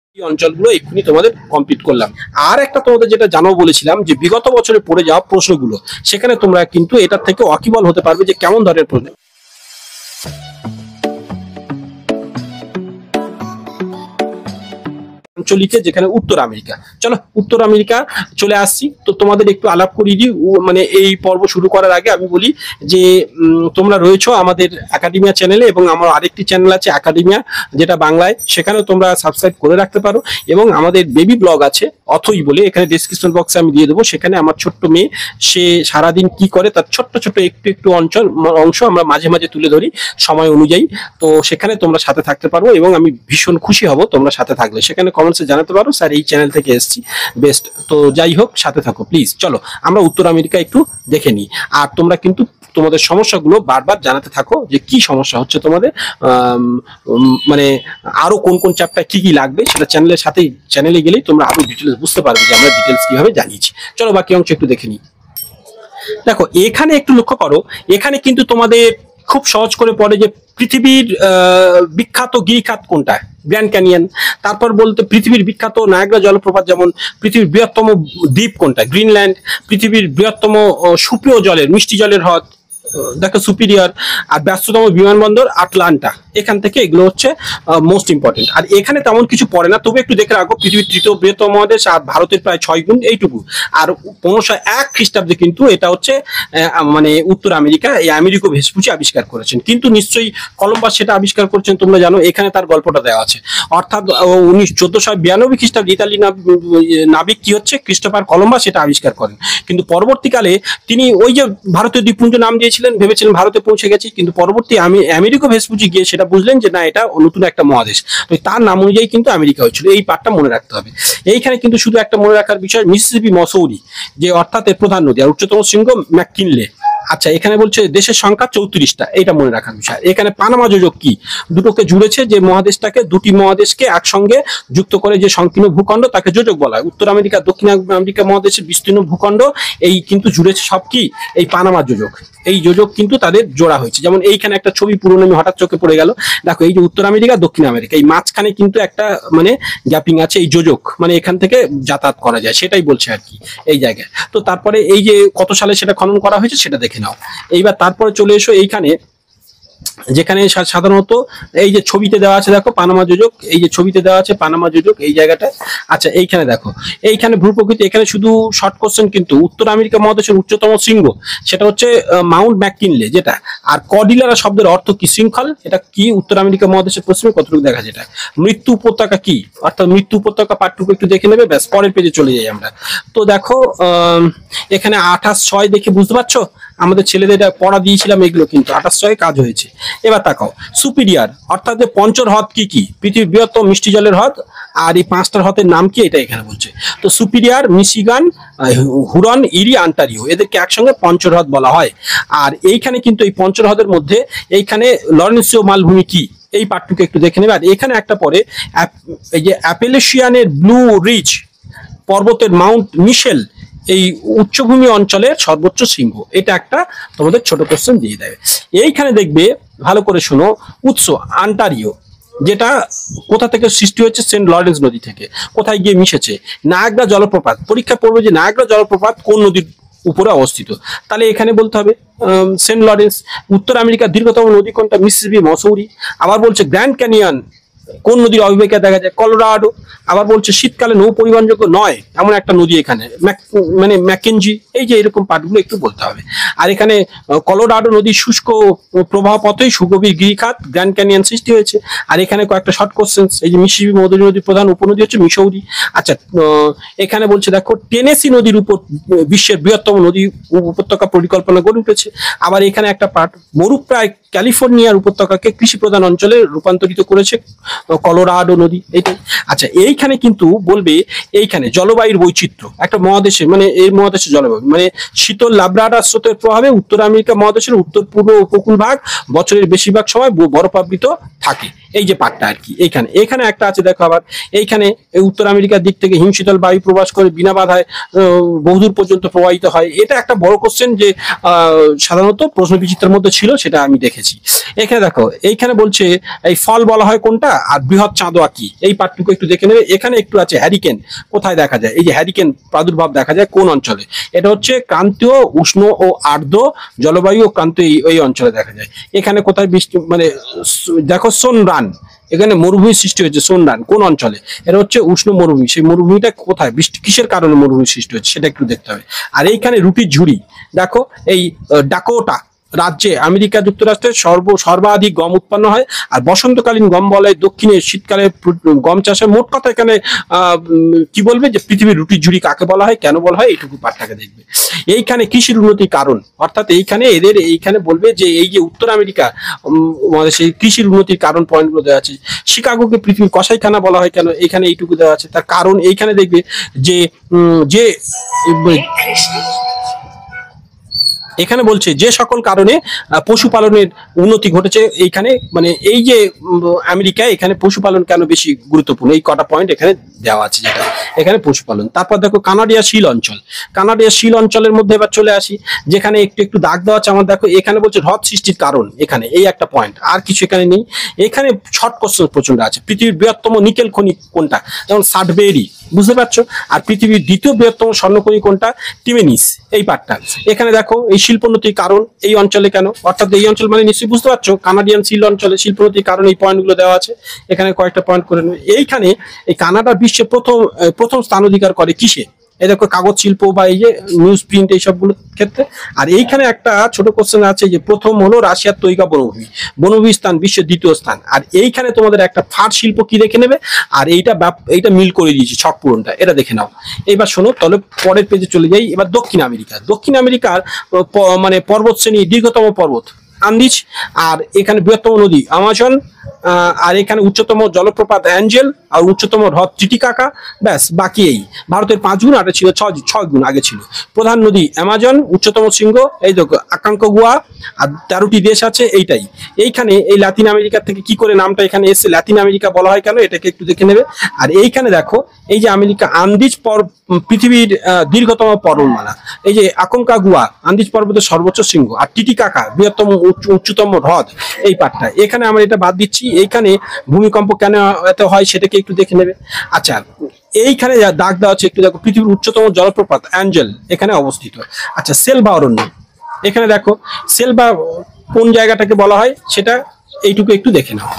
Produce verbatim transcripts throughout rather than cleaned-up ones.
অঞ্চলগুলো এক্ষুনি তোমাদের কমপ্লিট করলাম। আর একটা তোমাদের যেটা জানাবো বলেছিলাম যে বিগত বছরে পড়ে যাওয়া প্রশ্নগুলো, সেখানে তোমরা কিন্তু এটার থেকে ওয়াকিবল হতে পারবে যে কেমন ধরনের প্রশ্ন। আঞ্চলিকে যেখানে উত্তর আমেরিকা, চলো উত্তর আমেরিকা চলে আসছি। তো তোমাদের একটু আলাপ করিয়ে দিই, মানে এই পর্ব শুরু করার আগে আমি বলি যে তোমরা রয়েছো আমাদের একাডেমিয়া চ্যানেলে, এবং আমার আরেকটি চ্যানেল আছে একাডেমিয়া, যেটা বাংলায়, সেখানেও তোমরা সাবস্ক্রাইব করে রাখতে পারো। এবং আমাদের বেবি ব্লগ আছে অথই বলে, এখানে ডেসক্রিপশন বক্সে আমি দিয়ে দেবো। সেখানে আমার ছোট্ট মেয়ে সে সারাদিন কি করে তার ছোট্ট ছোট্ট একটু একটু অঞ্চল অংশ আমরা মাঝে মাঝে তুলে ধরি সময় অনুযায়ী। তো সেখানে তোমরা সাথে থাকতে পারো এবং আমি ভীষণ খুশি হব তোমরা সাথে থাকলে। সেখানে কমেন্টসে জানাতে পারো স্যার এই চ্যানেল থেকে এসেছি, বেস্ট। তো যাই হোক, সাথে থাকো প্লিজ। চলো আমরা উত্তর আমেরিকা একটু দেখে নিই। আর তোমরা কিন্তু তোমাদের সমস্যাগুলো বারবার জানাতে থাকো যে কি সমস্যা হচ্ছে তোমাদের, মানে আরো কোন কোন চ্যাপ্টার কি কি লাগবে, সেটা চ্যানেলের সাথেই চ্যানেলে গেলেই তোমরা আরো ডিটেলস বুঝতে পারবে যে আমরা ডিটেলস কিভাবে জানিয়েছি। চলো বাকি অংশ একটু দেখে নিই। দেখো এখানে একটু লক্ষ্য করো, এখানে কিন্তু তোমাদের খুব সহজ করে পড়ে যে পৃথিবীর বিখ্যাত গিরিখাত কোনটা, গ্র্যান্ড ক্যানিয়ন। তারপর বলতে পৃথিবীর বিখ্যাত নায়াগ্রা জলপ্রপাত, যেমন পৃথিবীর বৃহত্তম দ্বীপ কোনটা, গ্রিনল্যান্ড। পৃথিবীর বৃহত্তম সুপেয় জলের মিষ্টি জলের হ্রদ দেখো সুপিরিয়র। আর ব্যস্ততম বিমানবন্দর আটলান্টা। এখান থেকে এগুলো হচ্ছে মোস্ট ইম্পর্টেন্ট। আর এখানে তেমন কিছু পড়ে না, তবে একটু দেখে রাখো পৃথিবীর তৃতীয় বৃহত্তম মহাদেশ আর ভারতের প্রায় ছয় গুণ, এইটুকু। আর পনেরোশো এক খ্রিস্টাব্দে কিন্তু এটা হচ্ছে মানে উত্তর আমেরিকা, এই আমেরিকো ভেসপুচি আবিষ্কার করেছেন। কিন্তু নিশ্চয়ই কলম্বাস সেটা আবিষ্কার করেছেন তোমরা জানো, এখানে তার গল্পটা দেওয়া আছে। অর্থাৎ উনিশ চোদ্দশো বিরানব্বই খ্রিস্টাব্দে ইতালি নাবিক কি হচ্ছে ক্রিস্টোফার কলম্বাস সেটা আবিষ্কার করেন। কিন্তু পরবর্তীকালে তিনি ওই যে ভারতীয় দ্বীপপুঞ্জ নাম দিয়েছিলেন, ভেবেছিলেন ভারতে পৌঁছে গেছি, কিন্তু পরবর্তী আমি আমেরিকো ভেসপুচি গিয়ে সেটা বুঝলেন যে না, এটা নতুন একটা মহাদেশ। তো তার নাম অনুযায়ী কিন্তু আমেরিকা হয়েছিল। এই পার্টটা মনে রাখতে হবে। এইখানে কিন্তু শুধু একটা মনে রাখার বিষয় মিসিসিপি মসৌরি, যে অর্থাৎ এর প্রধান নদী, আর উচ্চতম শৃঙ্গ ম্যাককিনলে। আচ্ছা, এখানে বলছে দেশের সংখ্যা চৌত্রিশটা, এটা মনে রাখার বিষয়। এখানে পানামা যোজক কি, দুটোকে জুড়েছে, যে মহাদেশটাকে দুটি মহাদেশকে একসঙ্গে যুক্ত করে যে সংকীর্ণ ভূখণ্ড তাকে যোজক বলা হয়। উত্তর আমেরিকা দক্ষিণ আমেরিকা মহাদেশের বিস্তীর্ণ ভূখণ্ড এই কিন্তু জুড়েছে সব কি, এই পানামা যোজক। এই যোজক কিন্তু তাদের জোড়া হয়েছে। যেমন এইখানে একটা ছবি পুরনো আমি হঠাৎ চোখে পড়ে গেল, দেখো এই যে উত্তর আমেরিকা দক্ষিণ আমেরিকা, এই মাঝখানে কিন্তু একটা মানে গ্যাপিং আছে, এই যোজক, মানে এখান থেকে যাতায়াত করা যায়, সেটাই বলছে আর কি এই জায়গায়। তো তারপরে এই যে কত সালে সেটা খনন করা হয়েছে সেটা দেখে নাও। এইবার তারপরে চলে এসো এইখানে, যেখানে সাধারণত এই যে ছবিতে দেওয়া আছে দেখো পানামা যোজক, এই যে ছবিতে দেওয়া আছে পানামা যোজক এই জায়গাটা। আচ্ছা, এইখানে দেখো, এইখানে ভূপ্রকৃতি, এখানে শুধু শর্ট কোশ্চেন কিন্তু উত্তর আমেরিকা মহাদেশের উচ্চতম শৃঙ্গ সেটা হচ্ছে মাউন্ট ম্যাককিনলে, যেটা। আর কর্ডিলারা শব্দের অর্থ কি, শৃঙ্খল, এটা কি উত্তর আমেরিকা মহাদেশের পশ্চিমে কতটুকু দেখা যেটা। মৃত্যু উপত্যকা কি, অর্থাৎ মৃত্যু উপত্যকা পাঠটুকু একটু দেখে নেবে, ব্যাস পরের পেজে চলে যাই আমরা। তো দেখো এখানে আঠাশ ছয় দেখে বুঝতে পারছো, আমাদের ছেলেদের পড়া দিয়েছিলাম এগুলো, কিন্তু আঠাশ ছয় কাজ হয়েছে। এবার তাকাও সুপিরিয়র, অর্থাৎ যে পঞ্চর হ্রদ কি কি, পৃথিবীর বৃহত্তম মিষ্টি জলের হ্রদ। আর এই পাঁচটার হ্রদের নাম কি, এটা এখানে বলছে। তো সুপিরিয়র, মিশিগান, হুরন, ইরি, অন্টারিও, এদেরকে একসঙ্গে পঞ্চর হ্রদ বলা হয়। আর এইখানে কিন্তু এই পঞ্চর হ্রদের মধ্যে এইখানে লরেন্সীয় মালভূমি কি, এই পার্টটুকু একটু দেখে নেবে। আর এখানে একটা পরে এই যে অ্যাপেলেশিয়ানের ব্লু রিজ পর্বতের মাউন্ট মিশেল, এই উচ্চভূমি অঞ্চলের সর্বোচ্চ শৃঙ্গ, এটা একটা তোমাদের ছোট কোশ্চেন দিয়ে দেবে। এইখানে দেখবে ভালো করে শোনো, উৎস অন্টারিও, যেটা কোথা থেকে সৃষ্টি হয়েছে, সেন্ট লরেন্স নদী থেকে। কোথায় গিয়ে মিশেছে, নায়াগ্রা জলপ্রপাত। পরীক্ষা পড়বে যে নায়াগ্রা জলপ্রপাত কোন নদীর উপরে অবস্থিত, তাহলে এখানে বলতে হবে সেন্ট লরেন্স। উত্তর আমেরিকার দীর্ঘতম নদী কোনটা, মিসিসিপি মসৌরি। আবার বলছে গ্র্যান্ড ক্যানিয়ন কোন নদীর অববাহিকায় দেখা যায়, কলোরাডো। আবার বলছে শীতকালে নৌ পরিবহনযোগ্য নয় এমন একটা নদী এখানে, মানে ম্যাকেনজি। এই যে এরকম পার্টগুলো একটু বলতে হবে। আর এখানে কলোরাডো নদীর শুষ্ক প্রবাহ পথেই সুগভীর গিরিখাত গ্র্যান্ড ক্যানিয়ন সৃষ্টি হয়েছে। আর এখানে কয়েকটা শর্ট কোশ্চেন, এই যে মিসিসিপি মধুরী নদীর প্রধান উপনদী হচ্ছে মিসৌরি। আচ্ছা, এখানে বলছে দেখো টেনেসি নদীর উপর বিশ্বের বৃহত্তম নদী উপত্যকা পরিকল্পনা গড়ে উঠেছে। আবার এখানে একটা পার্ট, মরুপ্রায় ক্যালিফোর্নিয়ার উপত্যকাকে কৃষি প্রধান অঞ্চলে রূপান্তরিত করেছে কলোরাডো নদী, এইটাই। আচ্ছা, এইখানে কিন্তু বলবে এইখানে জলবায়ুর বৈচিত্র্য একটা মহাদেশে, মানে এই মহাদেশের জলবায়ু মানে শীতল লাব্রাডার স্রোতের প্রভাবে উত্তর আমেরিকা মহাদেশের উত্তর পূর্ব উপকূল ভাগ বছরের বেশিরভাগ সময় বরফাবৃত থাকে। এই যে পাটটা আর কি, এইখানে এখানে একটা আছে দেখো আবার এইখানে এই উত্তর আমেরিকার দিক থেকে হিমশীতল বায়ু প্রবাস করে বিনা বাধায় বহুদূর পর্যন্ত প্রবাহিত হয়। এটা একটা বড় কোশ্চেন যে সাধারণত প্রশ্ন বিচিত্রের মধ্যে ছিল, সেটা আমি দেখেছি। এখানে দেখো এইখানে বলছে এই ফল বলা হয় কোনটা আর বৃহৎ চাঁদোয়া কি, এই পার্টটুকু একটু দেখে নেবে। এখানে একটু আছে হ্যারিকেন কোথায় দেখা যায়, এই যে হ্যারিকেন প্রাদুর্ভাব দেখা যায় কোন অঞ্চলে, এটা হচ্ছে ক্রান্তীয় উষ্ণ ও আর্দ্র জলবায়ু ও ক্রান্তীয় এই অঞ্চলে দেখা যায়। এখানে কোথায় বৃষ্টি মানে দেখো সোনরান, এখানে মরুভূমি সৃষ্টি হয়েছে সোনরান কোন অঞ্চলে, এটা হচ্ছে উষ্ণ মরুভূমি, সেই মরুভূমিটা কোথায় বৃষ্টি কিসের কারণে মরুভূমি সৃষ্টি হচ্ছে সেটা একটু দেখতে হবে। আর এইখানে রুটির ঝুড়ি দেখো এই ডাকোটা রাজ্যে আমেরিকা যুক্তরাষ্ট্রের সর্ব সর্বাধিক গম উৎপন্ন হয়। আর বসন্তকালীন গম বলে দক্ষিণে শীতকালে গম চাষে। মোট কথা এখানে আহ কি বলবে যে পৃথিবীর রুটির ঝুড়ি কাকে বলা হয়, কেন বলা হয়, এইটুকু পাঠটাকে দেখবে। এইখানে কৃষির উন্নতির কারণ, অর্থাৎ এইখানে এদের এইখানে বলবে যে এই যে উত্তর আমেরিকা সেই কৃষির উন্নতির কারণ পয়েন্টগুলো দেওয়া আছে। শিকাগোকে পৃথিবীর কসাইখানা বলা হয় কেন, এখানে এইটুকু দেওয়া আছে তার কারণ। এইখানে দেখবে যে যে এখানে বলছে যে সকল কারণে পশুপালনের উন্নতি ঘটেছে এইখানে, মানে এই যে আমেরিকায় এখানে পশুপালন কেন বেশি গুরুত্বপূর্ণ, এই কটা পয়েন্ট এখানে দেওয়া আছে যেটা এখানে পশুপালন। তারপর দেখো কানাডিয়া শিল অঞ্চল, কানাডিয়া শিল অঞ্চলের মধ্যে এবার চলে আসি, যেখানে একটু একটু দাগ দেওয়া আছে আমার। দেখো এখানে বলছে হ্রদ সৃষ্টির কারণ, এখানে এই একটা পয়েন্ট, আর কিছু এখানে নেই। এখানে শর্ট কোশ্চেন প্রচন্ড আছে। পৃথিবীর বৃহত্তম নিকেল খনি কোনটা, যেমন সাডবেরি, বুঝতে পারছো। আর পৃথিবীর দ্বিতীয় বৃহত্তম স্বর্ণখনি কোনটা, টিমেনিস, এই পার্টটা। এখানে দেখো এই শিল্পোন্নতির কারণ এই অঞ্চলে কেন, অর্থাৎ এই অঞ্চল মানে নিশ্চয়ই বুঝতে পারছো কানাডিয়ান শিল অঞ্চলে শিল্পোন্নতির কারণ, এই পয়েন্টগুলো দেওয়া আছে এখানে কয়েকটা পয়েন্ট করে নেবে। এইখানে এই কানাডা বিশ্বে প্রথম প্রথম স্থান অধিকার করে কিসে, এই দেখো কাগজ শিল্প বা এই যে নিউজ প্রিন্ট এই সবগুলোর ক্ষেত্রে। আর এইখানে একটা ছোট কোশ্চেন আছে যে প্রথম হলো রাশিয়ার তৈগা বনভূমি, বনভূমি স্থান বিশ্বের দ্বিতীয় স্থান। আর এইখানে তোমাদের একটা ফার শিল্প কি দেখে নেবে, আর এইটা এইটা মিল করে দিয়েছি ছক পূরণটা, এটা দেখে নাও। এবার শোনো তাহলে পরের পেজে চলে যাই। এবার দক্ষিণ আমেরিকা, দক্ষিণ আমেরিকার মানে পর্বত শ্রেণী দীর্ঘতম পর্বত আন্দিজ, আর এখানে বৃহত্তম নদী আমাজন, আর এখানে উচ্চতম জলপ্রপাত অ্যাঞ্জেল, আর উচ্চতম হ্রদ টিটিকাকা, ব্যাস বাকি এই। ভারতের পাঁচ গুণ, আগে ছিল ছয় ছয় গুণ আগে ছিল। প্রধান নদী অ্যামাজন, উচ্চতম শৃঙ্গ এই দেখো আকাঙ্কগুয়া, আর তেরোটি দেশ আছে এইটাই। এইখানে এই লাতিন আমেরিকা থেকে কি করে নামটা এখানে এসছে, লাতিন আমেরিকা বলা হয় কেন এটাকে একটু দেখে নেবে। আর এইখানে দেখো এই যে আমেরিকা আন্দিজ পর পৃথিবীর দীর্ঘতম পর্বতমালা, এই যে আকঙ্কাগুয়া আন্দিজ পর্বতের সর্বোচ্চ শৃঙ্গ, আর টিটিকাকা বৃহত্তম উচ্চতম হ্রদ, এই পাটটা। এখানে আমরা এটা বাদ দিচ্ছি। এইখানে ভূমিকম্প কেন এত হয় সেটাকে একটু দেখে নেবে। আচ্ছা এইখানে দাগ দেওয়া আছে একটু দেখো, পৃথিবীর উচ্চতম জলপ্রপাত অ্যাঞ্জেল এখানে অবস্থিত। আচ্ছা সেলভা অরণ্য, এখানে দেখো সেলভা কোন জায়গাটাকে বলা হয় সেটা এইটুকু একটু দেখে নাও।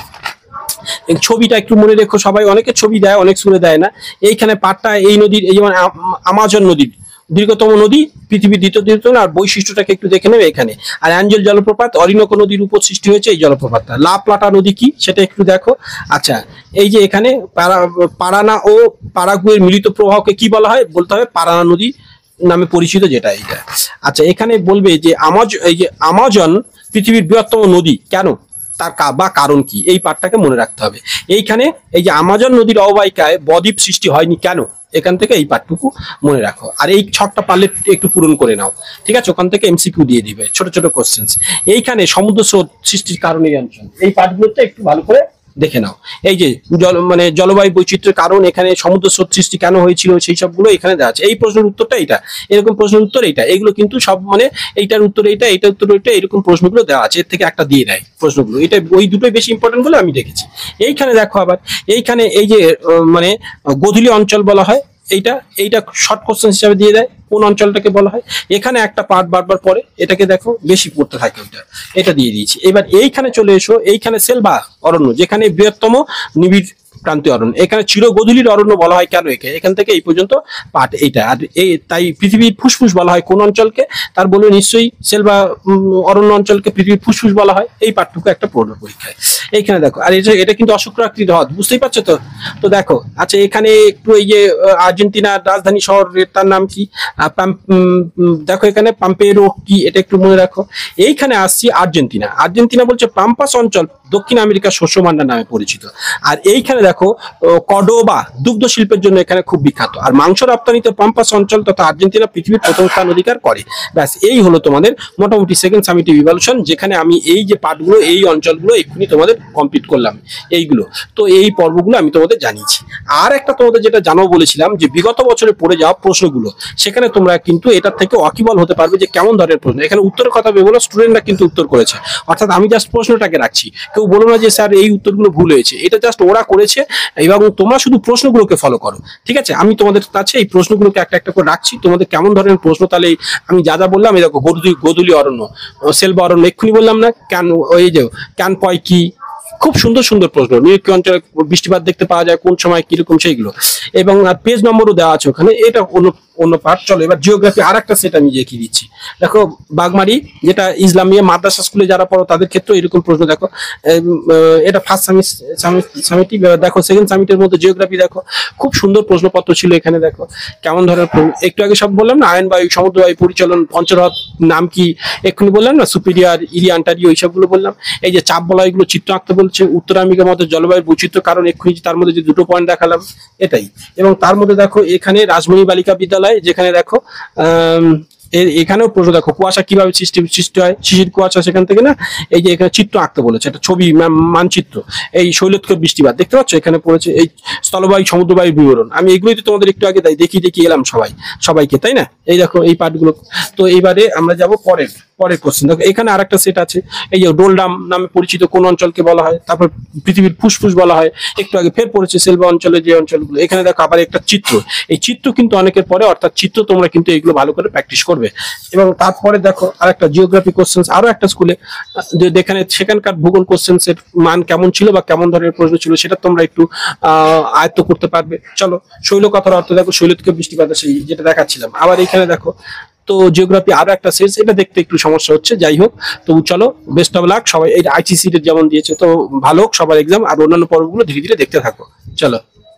ছবিটা একটু মনে রেখো, সবাই অনেকে ছবি দেয় অনেক সুরে দেয় না। এইখানে পাটটা এই নদীর, এই যেমন আমাজন নদীর দীর্ঘতম নদী পৃথিবীর দ্বিতীয় দীর্ঘতম, আর বৈশিষ্ট্যটাকে একটু দেখে নেবে এখানে। আর অ্যাঞ্জেল জলপ্রপাত অরিনোকো নদীর উপর সৃষ্টি হয়েছে এই জলপ্রপাতটা। লা প্লাটা নদী কি সেটা একটু দেখো। আচ্ছা এই যে এখানে পারানা ও পারাগুয়ের মিলিত প্রবাহকে কি বলা হয়, বলতে হবে পারানা নদী নামে পরিচিত, যেটা এইটা। আচ্ছা এখানে বলবে যে আমাজ এই যে আমাজন পৃথিবীর বৃহত্তম নদী কেন, তার বা কারণ কি, এই পাঠটাকে মনে রাখতে হবে। এইখানে এই যে আমাজন নদীর অববাহিকায় বদ্বীপ সৃষ্টি হয়নি কেন, এখান থেকে এই পাঠটুকু মনে রাখো। আর এই ছকটা পারলে একটু পূরণ করে নাও, ঠিক আছে। ওখান থেকে এমসিকিউ দিয়ে দিবে ছোট ছোট কোশ্চেন। এইখানে সমুদ্র স্রোত সৃষ্টির কারণ এই অঞ্চল, এই পাঠগুলোতে একটু ভালো করে দেখে নাও। এই যে জল মানে জলবায়ু বৈচিত্র্যের কারণ, এখানে সমুদ্র স্রোত সৃষ্টি কেন হয়েছিল সেই সবগুলো এখানে দেওয়া আছে। এই প্রশ্নের উত্তরটা এইটা, এরকম প্রশ্নের উত্তর এইটা, এগুলো কিন্তু সব মানে এইটার উত্তর এইটা, এইটার উত্তর ওইটা, এরকম প্রশ্নগুলো দেওয়া আছে। এর থেকে একটা দিয়ে দেয় প্রশ্নগুলো, এটা ওই দুটোই বেশি ইম্পর্টেন্ট বলে আমি দেখেছি। এইখানে দেখো আবার এইখানে এই যে মানে গোধূলি অঞ্চল বলা হয়, এইটা এইটা শর্ট কোশ্চেন হিসাবে দিয়ে দেয় কোন অঞ্চলটাকে বলা হয়। এখানে একটা পার্ট বারবার পরে এটাকে দেখো বেশি পড়তে থাকে ওইটা, এটা দিয়ে দিয়েছি। এবার এইখানে চলে এসো, এইখানে সেলভা অরণ্য যেখানে বৃহত্তম নিবিড় ক্রান্তীয় অরণ্য, এখানে চিরগোধূলির অরণ্য বলা হয় কেন, একে এখান থেকে এই পর্যন্ত পার্ট এইটা। আর এই তাই পৃথিবীর ফুসফুস বলা হয় কোন অঞ্চলকে, তার বলবে নিশ্চয়ই সেলভা অরণ্য অঞ্চলকে পৃথিবীর ফুসফুস বলা হয়। এই পার্টটুকু একটা পড়বে পরীক্ষায়। এইখানে দেখো, আর এটা এটা কিন্তু অশুক্রাকৃতির হ্রদ, বুঝতেই পারছো তো। তো দেখো আচ্ছা এখানে একটু এই যে আর্জেন্টিনার রাজধানী শহর তার নাম কি, দেখো এখানে পাম্পেরো কি, এটা একটু মনে রাখো। এইখানে আসছি আর্জেন্টিনা, আর্জেন্টিনা বলছে পাম্পাস অঞ্চল দক্ষিণ আমেরিকার শস্য ভান্ডার নামে পরিচিত। আর এইখানে দেখো কর্ডোবা দুগ্ধ শিল্পের জন্য এখানে খুব বিখ্যাত, আর মাংস রপ্তানিতে পাম্পাস অঞ্চল তথা আর্জেন্টিনা পৃথিবীর প্রথম স্থান অধিকার করে। ব্যাস এই হলো তোমাদের মোটামুটি সেকেন্ড সামিটিভ ইভ্যালুয়েশন, যেখানে আমি এই যে পার্টগুলো এই অঞ্চলগুলো এক্ষুনি তোমাদের কমপ্লিট করলাম এইগুলো। তো এই পর্বগুলো আমি তোমাদের জানিয়েছি। আর একটা তোমাদের যেটা জানাবো বলেছিলাম যে বিগত বছরে পড়ে যাওয়া প্রশ্নগুলো, সেখানে তোমরা কিন্তু এটার থেকে ওয়াকিবল হতে পারবে যে কেমন ধরনের প্রশ্ন। এখানে উত্তরের কথা ভেবে বলো, স্টুডেন্টরা কিন্তু উত্তর করেছে, অর্থাৎ আমি জাস্ট প্রশ্নটাকে রাখছি, কেউ বলো না যে স্যার এই উত্তরগুলো ভুল হয়েছে, এটা জাস্ট ওরা করেছে এবং তোমরা শুধু প্রশ্নগুলোকে ফলো করো। ঠিক আছে, আমি তোমাদের কাছে এই প্রশ্নগুলোকে একটা একটা করে রাখছি, তোমাদের কেমন ধরনের প্রশ্ন, তাহলে আমি যা যা বললাম, এই দেখো গোদুলি গোদুলি অরণ্য, সেলবা অরণ্য এক্ষুনি বললাম না, ক্যান ওই যে ক্যান পয় কি, খুব সুন্দর সুন্দর প্রশ্ন। নিউক্লিয় অঞ্চলে বৃষ্টিপাত দেখতে পাওয়া যায় কোন সময় কিরকম সেইগুলো, এবং পেজ নম্বরও দেওয়া আছে ওখানে, এটা অন্য অন্য পার্ট। চলো এবার জিওগ্রাফি আর একটা সেট আমি দেখিয়ে দিচ্ছি। দেখো বাগমারি, যেটা ইসলামিয়া মাদ্রাসা স্কুলে যারা পড়ো তাদের ক্ষেত্রে এরকম প্রশ্ন। দেখো এটা ফার্স্ট সামিটি, দেখো সেকেন্ড সামিটের মধ্যে জিওগ্রাফি দেখো খুব সুন্দর প্রশ্নপত্র ছিল এখানে। দেখো কেমন ধরনের, একটু আগে সব বললাম না, আয়নবায়ু, সমুদ্রবায়ু পরিচালন, পঞ্চরথ নাম কি এক্ষুনি বললাম না, সুপিরিয়ার, ইরিয়ান্টারি, ওই সবগুলো বললাম। এই যে চাপ বলয়গুলো চিত্র আঁকতে বলছে, উত্তর আমেরিকার মধ্যে জলবায়ুর বৈচিত্র্য কারণ এক্ষুনি তার মধ্যে যে দুটো পয়েন্ট দেখালাম এটাই। এবং তার মধ্যে দেখো এখানে রাজমণি বালিকা বিদ্যালয়, যেখানে দেখো আহ এখানেও প্রশ্ন দেখো কুয়াশা কিভাবে সৃষ্টি সৃষ্টি হয়, শিশির কুয়াশা, সেখান থেকে না এই যে এখানে চিত্র আঁকতে বলেছে, এটা ছবি মানচিত্র। এই শৈলতকর বৃষ্টিপাত দেখতে পাচ্ছ এখানে পড়েছে, এই স্থলবায়ু সমুদ্রবায়ু বিবরণ। আমি এগুলোই তো তোমাদের একটু আগে তাই দেখিয়ে দেখিয়ে এলাম সবাই সবাইকে, তাই না? এই দেখো এই পার্টগুলো। তো এইবারে আমরা যাব পরের পরের কোশ্চেন। দেখো এখানে আর একটা সেট আছে, এই যে ডোলডাম নামে পরিচিত কোন অঞ্চলকে বলা হয়, তারপর পৃথিবীর ফুসফুস বলা হয়, একটু আগে ফের পড়েছে সেলবা অঞ্চলের যে অঞ্চলগুলো। এখানে দেখো আবার একটা চিত্র, এই চিত্র কিন্তু অনেকের পরে, অর্থাৎ চিত্র তোমরা কিন্তু এইগুলো ভালো করে প্র্যাকটিস করবে। এবং তারপরে দেখো আর একটা জিওগ্রাফি কোশ্চেন, আরো একটা স্কুলে যেখানে সেখানকার ভূগোল কোশ্চেন্স এর মান কেমন ছিল বা কেমন ধরনের প্রশ্ন ছিল সেটা তোমরা একটু আহ আয়ত্ত করতে পারবে। চলো শৈল কথার অর্থ দেখো, শৈলতকে বৃষ্টিপাত, সেই যেটা দেখাচ্ছিলাম। আবার এখানে দেখো তো জিওগ্রাফি আরো একটা সেট, এটা দেখতে একটু সমস্যা হচ্ছে, যাই হোক। তো চলো বেস্ট অফ লাক সবাই, এই আইসিসি যেমন দিয়েছে তো ভালো হোক সবার এক্সাম, আর অন্যান্য পর্বগুলো ধীরে ধীরে দেখতে থাকো। চলো।